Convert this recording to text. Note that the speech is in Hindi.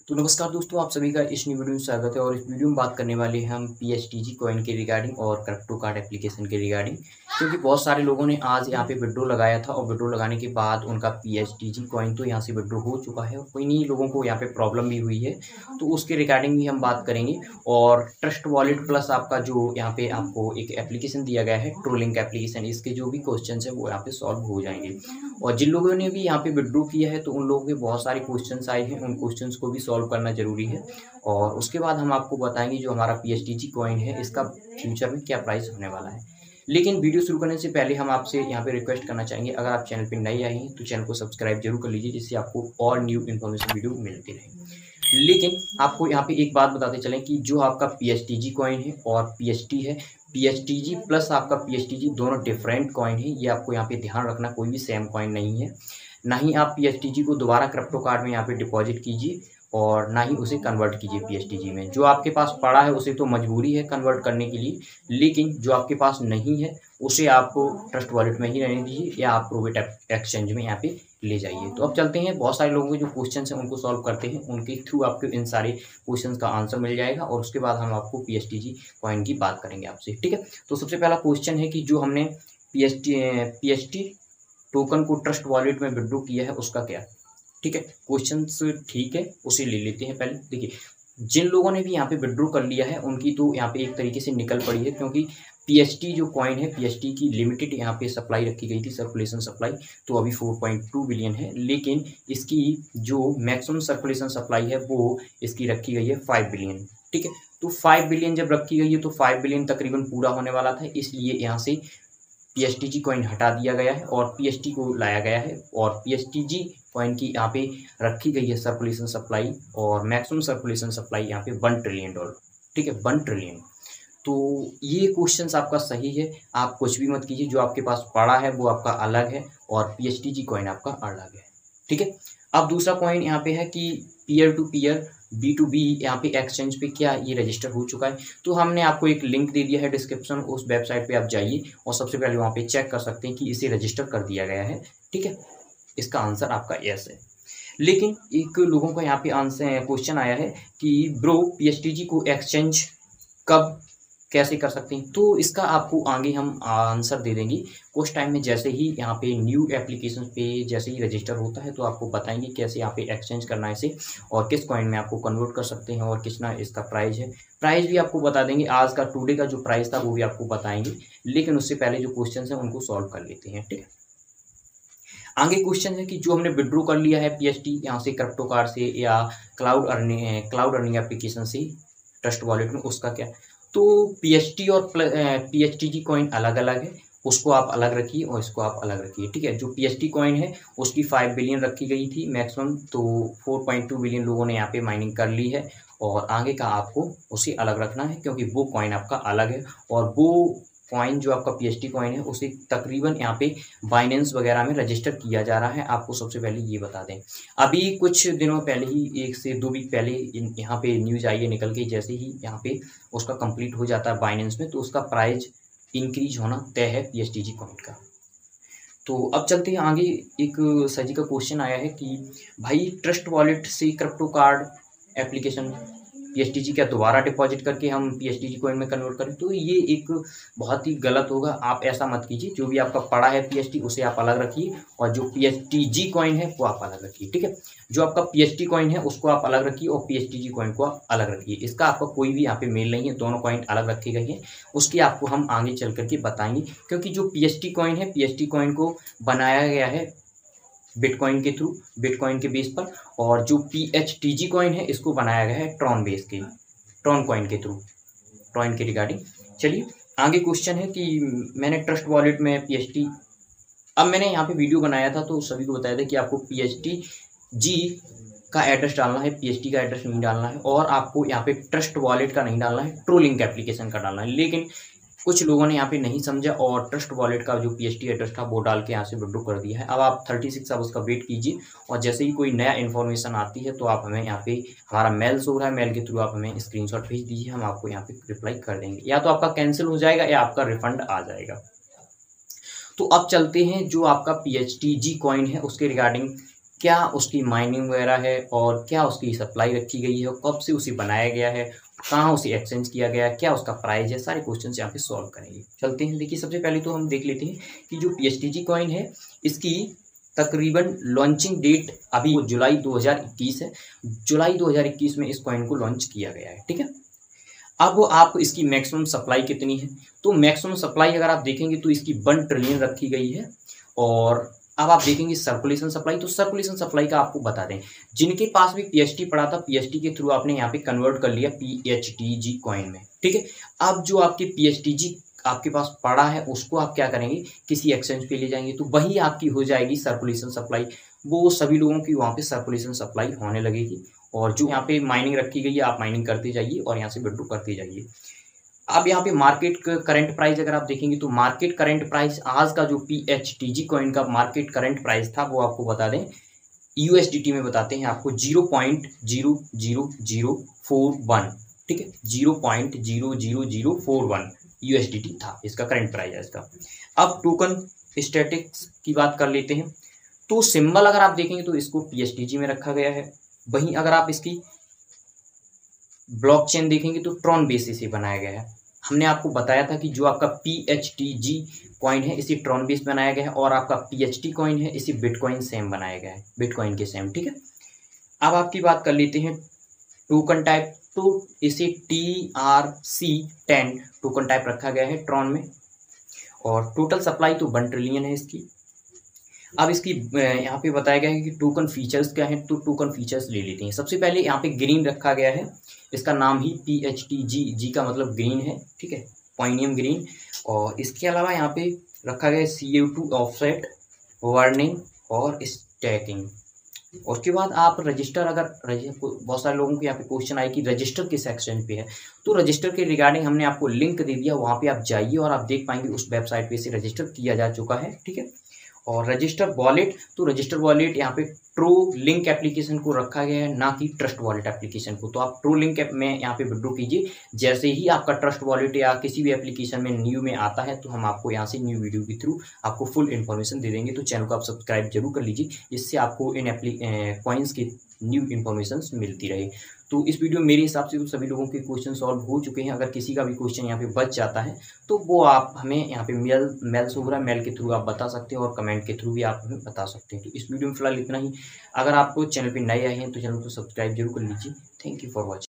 तो नमस्कार दोस्तों, आप सभी का इस न्यू वीडियो में स्वागत है। और इस वीडियो में बात करने वाले हैं हम पीएचटीजी कॉइन के रिगार्डिंग और क्रिप्टो कार्ड एप्लीकेशन के रिगार्डिंग। क्योंकि बहुत सारे लोगों ने आज यहाँ पे विड्रॉ लगाया था और विड्रॉ लगाने के बाद उनका पीएचटीजी कॉइन तो यहाँ से विड्रॉ हो चुका है और कोई लोगों को यहाँ पे प्रॉब्लम भी हुई है, तो उसके रिगार्डिंग भी हम बात करेंगे। और ट्रस्ट वॉलेट प्लस आपका जो यहाँ पे आपको एक एप्लीकेशन दिया गया है ट्रोलिंग एप्लीकेशन, इसके जो भी क्वेश्चन है वो यहाँ पे सॉल्व हो जाएंगे। और जिन लोगों ने भी यहाँ पे विड्रॉ किया है तो उन लोगों के बहुत सारे क्वेश्चंस आए हैं, उन क्वेश्चंस को भी सॉल्व करना जरूरी है। और उसके बाद हम आपको बताएंगे जो हमारा पीएचटीजी कॉइन है इसका फ्यूचर में क्या प्राइस होने वाला है। लेकिन वीडियो शुरू करने से पहले हम आपसे यहाँ पे रिक्वेस्ट करना चाहेंगे, अगर आप चैनल पर नए आए हैं तो चैनल को सब्सक्राइब जरूर कर लीजिए, जिससे आपको और न्यू इन्फॉर्मेशन वीडियो मिलती रहे। लेकिन आपको यहाँ पे एक बात बताते चलें कि जो आपका पीएचटीजी कॉइन है और पीएचटी है, पीएचटीजी प्लस आपका पीएचटीजी दोनों डिफरेंट कॉइन है, ये आपको यहाँ पे ध्यान रखना, कोई भी सेम कॉइन नहीं है। ना ही आप पीएचटीजी को दोबारा क्रिप्टो कार्ड में यहाँ पे डिपॉजिट कीजिए और ना ही उसे कन्वर्ट कीजिए पीएचटीजी में। जो आपके पास पड़ा है उसे तो मजबूरी है कन्वर्ट करने के लिए, लेकिन जो आपके पास नहीं है उसे आपको ट्रस्ट वॉलेट में ही रहने दीजिए या आप प्रोवेट एक्सचेंज में यहाँ पे ले जाइए। तो अब चलते हैं, बहुत सारे लोगों के जो क्वेश्चन हैं उनको सॉल्व करते हैं, उनके थ्रू आपको इन सारे क्वेश्चन का आंसर मिल जाएगा और उसके बाद हम आपको पीएचटीजी कॉइन की बात करेंगे आपसे, ठीक है। तो सबसे पहला क्वेश्चन है कि जो हमने पीएचटी टोकन को ट्रस्ट वॉलेट में विड्रॉ किया है उसका क्या, ठीक है। क्वेश्चंस ठीक है, उसे ले लेते हैं। पहले देखिए, जिन लोगों ने भी यहाँ पे विड्रॉ कर लिया है उनकी तो यहाँ पे एक तरीके से निकल पड़ी है, क्योंकि पीएचटी जो कॉइन है, पीएचटी की लिमिटेड यहाँ पे सप्लाई रखी गई थी, सर्कुलेशन सप्लाई, तो अभी 4.2 बिलियन है। लेकिन इसकी जो मैक्सिमम सर्कुलेशन सप्लाई है वो इसकी रखी गई है 5 बिलियन, ठीक है। तो 5 बिलियन जब रखी गई है तो 5 बिलियन तकरीबन पूरा होने वाला था, इसलिए यहाँ से पीएचटीजी कॉइन हटा दिया गया है और पीएचटी को लाया गया है। और पीएचटीजी कॉइन की यहाँ पे रखी गई है सर्कुलेशन सप्लाई, और मैक्सिमम सर्कुलेशन सप्लाई यहाँ पे $1 ट्रिलियन, ठीक है, 1 ट्रिलियन। तो ये क्वेश्चन आपका सही है, आप कुछ भी मत कीजिए, जो आपके पास पड़ा है वो आपका अलग है और पीएचटीजी कॉइन आपका अलग है, ठीक है। अब दूसरा पॉइंट यहाँ पे है कि पीयर टू पीयर B2B यहाँ पे एक्सचेंज पे क्या ये रजिस्टर हो चुका है। तो हमने आपको एक लिंक दे दिया है डिस्क्रिप्शन, उस वेबसाइट पे आप जाइए और सबसे पहले वहाँ पे चेक कर सकते हैं कि इसे रजिस्टर कर दिया गया है, ठीक है। इसका आंसर आपका यस है। लेकिन एक लोगों का यहाँ पे आंसर क्वेश्चन आया है कि ब्रो पीएचटीजी को एक्सचेंज कब कैसे कर सकते हैं, तो इसका आपको आगे हम आंसर दे देंगे कुछ टाइम में। जैसे ही यहाँ पे न्यू एप्लीकेशन पे जैसे ही रजिस्टर होता है तो आपको बताएंगे कैसे यहाँ पे एक्सचेंज करना है इसे और किस कॉइन में आपको कन्वर्ट कर सकते हैं और कितना इसका प्राइस है। प्राइस भी आपको बता देंगे, आज का टुडे का जो प्राइस था वो भी आपको बताएंगे। लेकिन उससे पहले जो क्वेश्चन है उनको सॉल्व कर लेते हैं, ठीक है। आगे क्वेश्चन है कि जो हमने विड्रॉ कर लिया है पीएचटी यहाँ से क्रिप्टो कार्ड से या क्लाउड अर्निंग एप्लीकेशन से ट्रस्ट वॉलेट में, उसका क्या। तो पीएचटी और पीएचटीजी कॉइन अलग अलग है, उसको आप अलग रखिए और इसको आप अलग रखिए, ठीक है। जो पीएचटी कॉइन है उसकी 5 बिलियन रखी गई थी मैक्सिमम, तो 4.2 बिलियन लोगों ने यहाँ पे माइनिंग कर ली है और आगे का आपको उसे अलग रखना है, क्योंकि वो कॉइन आपका अलग है। और वो कॉइन जो आपका पीएचटी कॉइन है उसे तकरीबन यहाँ पे बाइनेंस वगैरह में रजिस्टर किया जा रहा है। आपको सबसे पहले ये बता दें, अभी कुछ दिनों पहले ही 1 से 2 वीक पहले यहाँ पे न्यूज़ आई है निकल के, जैसे ही यहाँ पे उसका कंप्लीट हो जाता है बाइनेंस में तो उसका प्राइस इंक्रीज होना तय है पीएचटीजी कॉइन का। तो अब चलते हैं आगे। एक सजी का क्वेश्चन आया है कि भाई ट्रस्ट वॉलेट से क्रिप्टो कार्ड एप्लीकेशन पीएचटीजी क्या दोबारा डिपॉजिट करके हम पीएचटीजी कॉइन में कन्वर्ट करें, तो ये एक बहुत ही गलत होगा। आप ऐसा मत कीजिए, जो भी आपका पड़ा है पीएचटी उसे आप अलग रखिए और जो पीएचटीजी कॉइन है वो आप अलग रखिए, ठीक है। जो आपका पीएचटी कॉइन है उसको आप अलग रखिए और पीएचटीजी कॉइन को आप अलग रखिए, इसका आपका कोई भी यहाँ पे मेल नहीं है, दोनों कॉइन अलग रखे गए हैं। उसकी आपको हम आगे चल करके बताएंगे, क्योंकि जो पीएचटी कॉइन है, पीएचटी कॉइन को बनाया गया है बिटकॉइन के थ्रू, बिटकॉइन के बेस पर, और जो पीएचटीजी कॉइन है इसको बनाया गया है ट्रॉन बेस के, ट्रॉन कॉइन के थ्रू, ट्रॉन के रिगार्डिंग। चलिए आगे क्वेश्चन है कि मैंने ट्रस्ट वॉलेट में पीएचटी, अब मैंने यहाँ पे वीडियो बनाया था तो सभी को बताया था कि आपको पीएचटीजी का एड्रेस डालना है, पीएचटी का एड्रेस नहीं डालना है, और आपको यहाँ पे ट्रस्ट वॉलेट का नहीं डालना है, ट्रोलिंग एप्लीकेशन का डालना है। लेकिन कुछ लोगों ने यहाँ पे नहीं समझा और ट्रस्ट वॉलेट का जो पीएचटी एड्रेस था वो डाल के यहाँ से विड्रॉ कर दिया है। अब आप 36 आवर्स का वेट कीजिए और जैसे ही कोई नया इन्फॉर्मेशन आती है तो आप हमें यहाँ पे, हमारा मेल हो रहा है, मेल के थ्रू आप हमें स्क्रीनशॉट भेज दीजिए, हम आपको यहाँ पे रिप्लाई कर देंगे। या तो आपका कैंसिल हो जाएगा या आपका रिफंड आ जाएगा। तो अब चलते हैं जो आपका पीएचटीजी कॉइन है उसके रिगार्डिंग क्या उसकी माइनिंग वगैरह है और क्या उसकी सप्लाई रखी गई है और कब से उसे बनाया गया है, कहाँ उसे एक्सचेंज किया गया है, क्या उसका प्राइस है, सारे क्वेश्चन यहाँ पे सॉल्व करेंगे। चलते हैं, देखिए सबसे पहले तो हम देख लेते हैं कि जो PSTG कॉइन है इसकी तकरीबन लॉन्चिंग डेट अभी जुलाई 2021 है। जुलाई 2021 में इस कॉइन को लॉन्च किया गया है, ठीक है। अब आप इसकी मैक्सिमम सप्लाई कितनी है, तो मैक्सिमम सप्लाई अगर आप देखेंगे तो इसकी 1 ट्रिलियन रखी गई है। और अब आप देखेंगे सर्कुलेशन सप्लाई, तो सर्कुलेशन सप्लाई का आपको बता दें, जिनके पास भी PST पड़ा था PST के थ्रू आपने यहाँ पे कन्वर्ट कर लिया PHTG कॉइन में, ठीक है। अब जो आपके PSTG आपके पास पड़ा है उसको आप क्या करेंगे, किसी एक्सचेंज पे ले जाएंगे तो वही आपकी हो जाएगी सर्कुलेशन सप्लाई। वो सभी लोगों की वहाँ पे सर्कुलेशन सप्लाई होने लगेगी और जो यहाँ पे माइनिंग रखी गई है आप माइनिंग करते जाइए और यहाँ से विड्रॉ करते जाइए। अब यहाँ पे मार्केट करंट प्राइस अगर आप देखेंगे तो मार्केट करंट प्राइस आज का जो PHTG कॉइन का मार्केट करंट प्राइस था वो आपको बता दें, USDT में बताते हैं आपको 0.00041, ठीक है, 0.00041 USDT था इसका करंट प्राइस है इसका। अब टोकन स्टैटिक्स की बात कर लेते हैं, तो सिंबल अगर आप देखेंगे तो इसको PSTG में रखा गया है। वहीं अगर आप इसकी ब्लॉकचेन देखेंगे तो ट्रॉन बेसिस से बनाया गया है। हमने आपको बताया था कि जो आपका PHTG कॉइन है इसे ट्रॉन बेस बनाया गया है और आपका PHT कॉइन है इसे बिटकॉइन सेम बनाया गया है, बिटकॉइन के सेम, ठीक है। अब आपकी बात कर लेते हैं टोकन टाइप, तो इसे TRC10 टोकन टाइप रखा गया है ट्रॉन में और टोटल सप्लाई तो 1 ट्रिलियन है इसकी। अब इसकी यहाँ पे बताया गया है कि टोकन फीचर्स क्या है, तो टोकन फीचर्स ले लेते हैं। सबसे पहले यहाँ पे ग्रीन रखा गया है, इसका नाम ही PHTG, जी का मतलब ग्रीन है, ठीक है, पॉइनियम ग्रीन। और इसके अलावा यहाँ पे रखा गया है CO2 ऑफसेट, वार्निंग और स्टैकिंग। और उसके बाद आप रजिस्टर, अगर बहुत सारे लोगों के यहाँ पे क्वेश्चन आए कि रजिस्टर किस सेक्शन पे है, तो रजिस्टर के रिगार्डिंग हमने आपको लिंक दे दिया, वहाँ पे आप जाइए और आप देख पाएंगे उस वेबसाइट पे से रजिस्टर किया जा चुका है, ठीक है। और रजिस्टर वॉलेट, तो रजिस्टर वॉलेट यहाँ पे ट्रू लिंक एप्लीकेशन को रखा गया है, ना कि ट्रस्ट वॉलेट एप्लीकेशन को। तो आप ट्रू लिंक ऐप में यहाँ पे विड्रॉ कीजिए, जैसे ही आपका ट्रस्ट वॉलेट या किसी भी एप्लीकेशन में न्यू में आता है तो हम आपको यहाँ से न्यू वीडियो के थ्रू आपको फुल इन्फॉर्मेशन दे देंगे। तो चैनल को आप सब्सक्राइब जरूर कर लीजिए, जिससे आपको इन कॉइन्स की न्यू इन्फॉर्मेशन मिलती रहे। तो इस वीडियो में मेरे हिसाब से तो सभी लोगों के क्वेश्चन सॉल्व हो चुके हैं। अगर किसी का भी क्वेश्चन यहाँ पे बच जाता है तो वो आप हमें यहाँ पे मेल से हो रहा है, मेल के थ्रू आप बता सकते हैं और कमेंट के थ्रू भी आप हमें बता सकते हैं। तो इस वीडियो में फिलहाल इतना ही। अगर आपको चैनल पे नए आए हैं तो चैनल को सब्सक्राइब जरूर कर लीजिए। Thank you for watching.